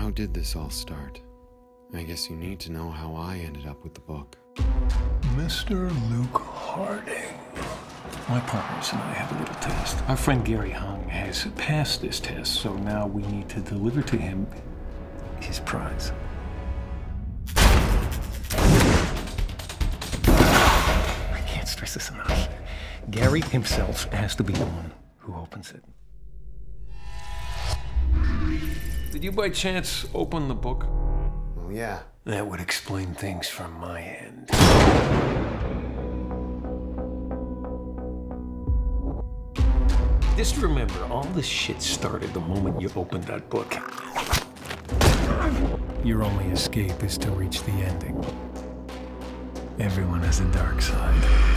How did this all start? I guess you need to know how I ended up with the book. Mr. Luke Harding. My partners and I have a little test. Our friend Gary Hung has passed this test, so now we need to deliver to him his prize. I can't stress this enough. Gary himself has to be the one who opens it. Did you by chance open the book? Well, yeah. That would explain things from my end. Just remember, all this shit started the moment you opened that book. Your only escape is to reach the ending. Everyone has a dark side.